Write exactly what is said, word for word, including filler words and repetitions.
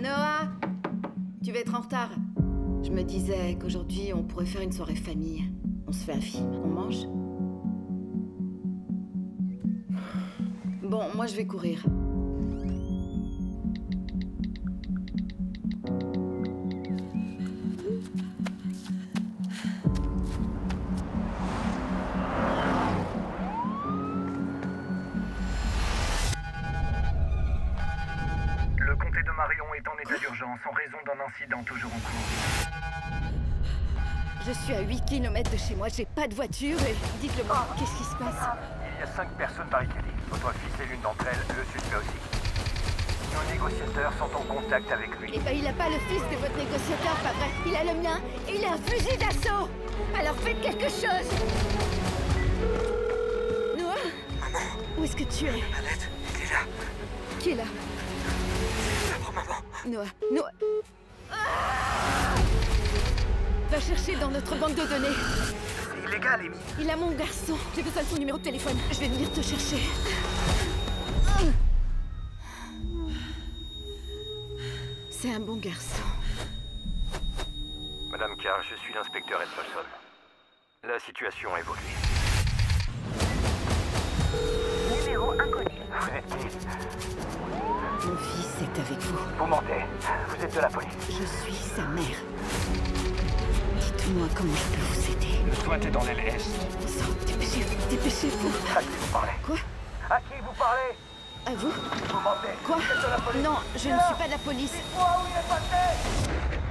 Noah, tu vas être en retard. Je me disais qu'aujourd'hui, on pourrait faire une soirée famille. On se fait un film. On mange? Bon, moi, je vais courir. Le comté de Marion est en état d'urgence en raison d'un incident toujours en cours. Je suis à huit kilomètres de chez moi, j'ai pas de voiture et... Dites-le moi, qu'est-ce qui se passe? Il y a cinq personnes barricadées. Votre fils est l'une d'entre elles, le suspect aussi. Nos négociateurs sont en contact avec lui. Eh ben, il a pas le fils de votre négociateur, pas vrai? Il a le mien et il a un fusil d'assaut! Alors faites quelque chose! Noah? Maman! Où est-ce que tu es? Annette, il est là! Qui est là? D'abord, maman! Noah, Noah... Ah! Va chercher dans notre banque de données. C'est illégal, Amy. Il a mon garçon. J'ai besoin de son numéro de téléphone. Je vais venir te chercher. C'est un bon garçon. Madame Carr, je suis l'inspecteur Edmondson. La situation évolue. Numéro inconnu. Vous êtes qui? Mon fils est avec vous. Vous mentez. Vous êtes de la police. Je suis sa mère. Dites-moi comment je peux vous aider. Le SWAT est dans l'aile est. Sang, dépêchez-vous, dépêchez-vous. À qui vous parlez? Quoi? À qui vous parlez? À vous? Vous mentez. Quoi? Vous êtes de la police. Non, je ne suis pas de la police. Dites-moi où il est passé.